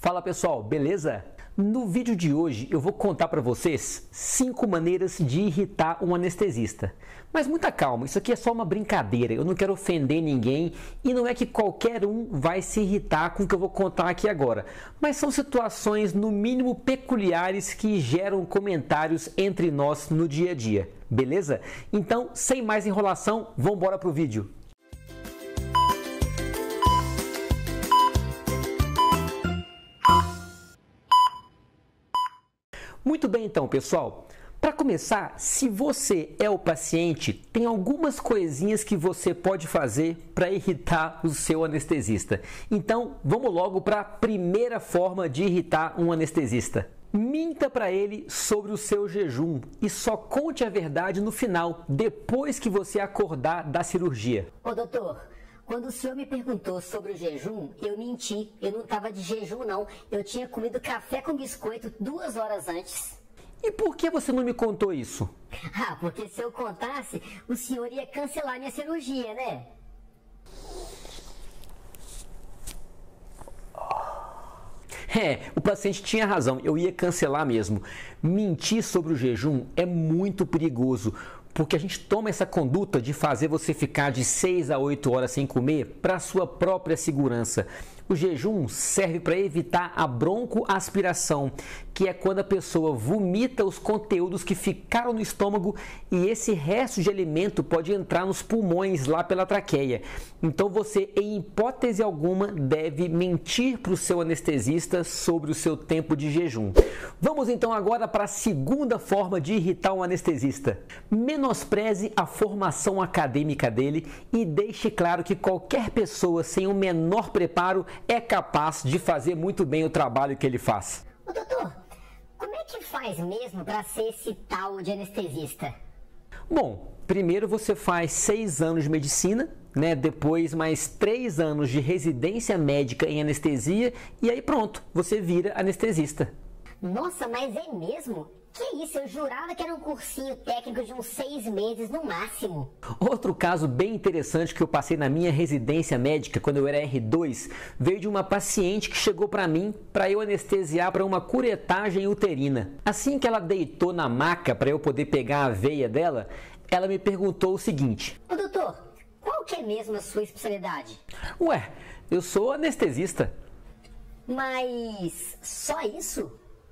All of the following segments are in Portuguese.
Fala pessoal, beleza? No vídeo de hoje eu vou contar para vocês 5 maneiras de irritar um anestesista. Mas muita calma, isso aqui é só uma brincadeira, eu não quero ofender ninguém e não é que qualquer um vai se irritar com o que eu vou contar aqui agora. Mas são situações no mínimo peculiares que geram comentários entre nós no dia a dia, beleza? Então, sem mais enrolação, vamos embora pro vídeo. Muito bem então, pessoal. Para começar, se você é o paciente, tem algumas coisinhas que você pode fazer para irritar o seu anestesista. Então, vamos logo para a primeira forma de irritar um anestesista. Minta para ele sobre o seu jejum e só conte a verdade no final, depois que você acordar da cirurgia. Ô doutor, quando o senhor me perguntou sobre o jejum, eu menti. Eu não estava de jejum, não. Eu tinha comido café com biscoito 2 horas antes. E por que você não me contou isso? Ah, porque se eu contasse, o senhor ia cancelar minha cirurgia, né? O paciente tinha razão, eu ia cancelar mesmo. Mentir sobre o jejum é muito perigoso, porque a gente toma essa conduta de fazer você ficar de 6 a 8 horas sem comer para sua própria segurança. O jejum serve para evitar a broncoaspiração, que é quando a pessoa vomita os conteúdos que ficaram no estômago e esse resto de alimento pode entrar nos pulmões lá pela traqueia. Então você, em hipótese alguma, deve mentir para o seu anestesista sobre o seu tempo de jejum. Vamos então agora para a segunda forma de irritar um anestesista. Menospreze a formação acadêmica dele e deixe claro que qualquer pessoa sem o menor preparo é capaz de fazer muito bem o trabalho que ele faz. Ô doutor, como é que faz mesmo para ser esse tal de anestesista? Bom, primeiro você faz 6 anos de medicina, né? Depois mais 3 anos de residência médica em anestesia e aí pronto, você vira anestesista. Nossa, mas é mesmo? Que isso, eu jurava que era um cursinho técnico de uns 6 meses no máximo. Outro caso bem interessante que eu passei na minha residência médica, quando eu era R2, veio de uma paciente que chegou para mim para eu anestesiar para uma curetagem uterina. Assim que ela deitou na maca para eu poder pegar a veia dela, ela me perguntou o seguinte: Ô doutor, qual que é mesmo a sua especialidade? Ué, eu sou anestesista. Mas só isso?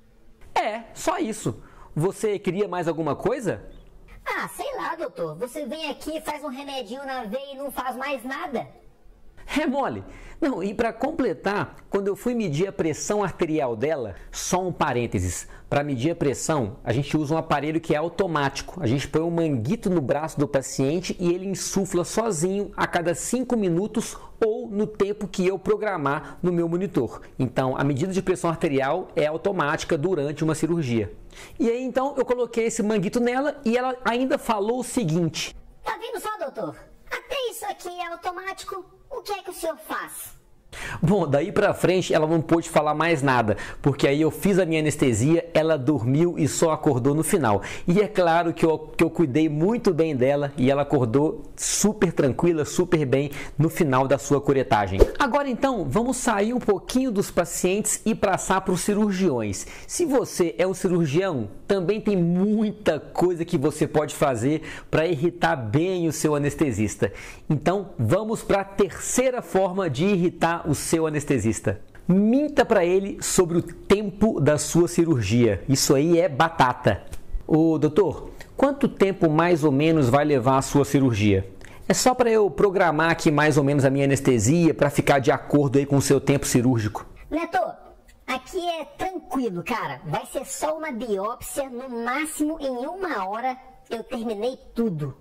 Só isso. Você queria mais alguma coisa? Ah, sei lá, doutor. Você vem aqui, faz um remedinho na veia e não faz mais nada. É mole. Não, e para completar, quando eu fui medir a pressão arterial dela, só um parênteses, para medir a pressão, a gente usa um aparelho que é automático. A gente põe um manguito no braço do paciente e ele insufla sozinho a cada 5 minutos ou no tempo que eu programar no meu monitor. Então, a medida de pressão arterial é automática durante uma cirurgia. E aí, então, eu coloquei esse manguito nela e ela ainda falou o seguinte: Tá vendo só, doutor? Até isso aqui é automático. O que é que o senhor faz? Bom, daí pra frente ela não pôde falar mais nada, porque aí eu fiz a minha anestesia, ela dormiu e só acordou no final. E é claro que eu cuidei muito bem dela e ela acordou super tranquila, super bem no final da sua curetagem. Agora então, vamos sair um pouquinho dos pacientes e passar para os cirurgiões. Se você é um cirurgião, também tem muita coisa que você pode fazer para irritar bem o seu anestesista. Então, vamos para a terceira forma de irritar o seu anestesista. Minta para ele sobre o tempo da sua cirurgia. Isso aí é batata. Ô doutor, quanto tempo mais ou menos vai levar a sua cirurgia? É só para eu programar aqui mais ou menos a minha anestesia para ficar de acordo aí com o seu tempo cirúrgico. Neto, aqui é tranquilo, cara. Vai ser só uma biópsia, no máximo em 1 hora eu terminei tudo.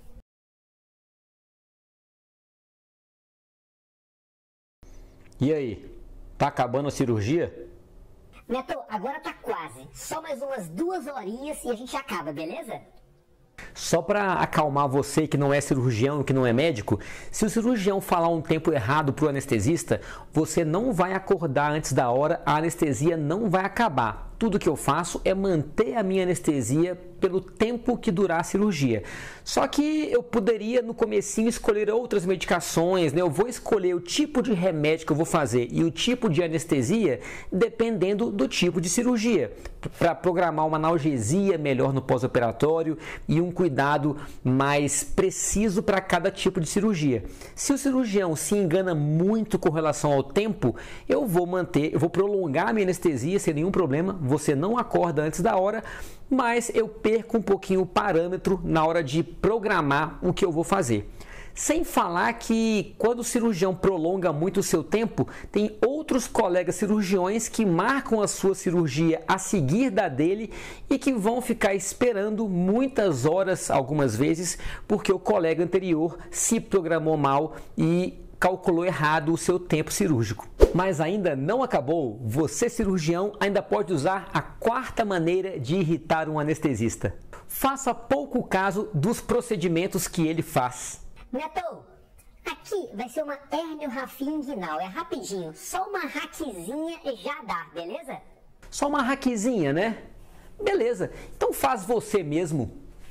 E aí, tá acabando a cirurgia? Neto, agora tá quase. Só mais umas 2 horinhas e a gente acaba, beleza? Só para acalmar você que não é cirurgião, que não é médico, se o cirurgião falar um tempo errado para o anestesista, você não vai acordar antes da hora, a anestesia não vai acabar. tudo que eu faço é manter a minha anestesia pelo tempo que durar a cirurgia. Só que eu poderia no comecinho escolher outras medicações, né? Eu vou escolher o tipo de remédio que eu vou fazer e o tipo de anestesia dependendo do tipo de cirurgia, para programar uma analgesia melhor no pós-operatório e um cuidado mais preciso para cada tipo de cirurgia. Se o cirurgião se engana muito com relação ao tempo, eu vou prolongar a minha anestesia sem nenhum problema, você não acorda antes da hora, mas eu perco um pouquinho o parâmetro na hora de programar o que eu vou fazer. Sem falar que quando o cirurgião prolonga muito o seu tempo, tem outros colegas cirurgiões que marcam a sua cirurgia a seguir da dele e que vão ficar esperando muitas horas, algumas vezes, porque o colega anterior se programou mal e calculou errado o seu tempo cirúrgico. Mas ainda não acabou, você cirurgião ainda pode usar a quarta maneira de irritar um anestesista. Faça pouco caso dos procedimentos que ele faz. Neto, aqui vai ser uma herniorrafia inguinal, é rapidinho, só uma hackzinha já dá, beleza? Só uma hackzinha, né? Beleza, então faz você mesmo.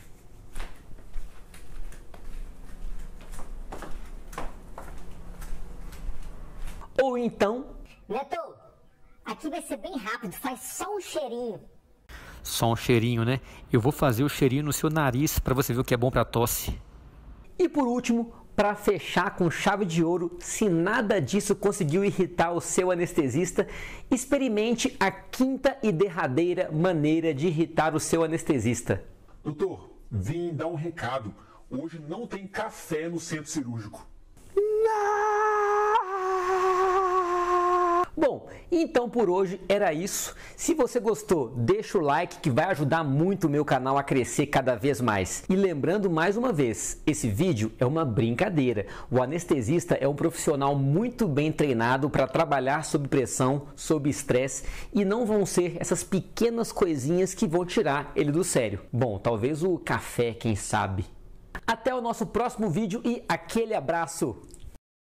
Ou então... Neto, aqui vai ser bem rápido, faz só um cheirinho. Só um cheirinho, né? Eu vou fazer o cheirinho no seu nariz para você ver o que é bom para tosse. E por último, para fechar com chave de ouro, se nada disso conseguiu irritar o seu anestesista, experimente a quinta e derradeira maneira de irritar o seu anestesista. Doutor, vim dar um recado. Hoje não tem café no centro cirúrgico. Bom, então por hoje era isso. Se você gostou, deixa o like que vai ajudar muito o meu canal a crescer cada vez mais. E lembrando mais uma vez, esse vídeo é uma brincadeira. O anestesista é um profissional muito bem treinado para trabalhar sob pressão, sob estresse, e não vão ser essas pequenas coisinhas que vão tirar ele do sério. Bom, talvez o café, quem sabe. Até o nosso próximo vídeo e aquele abraço!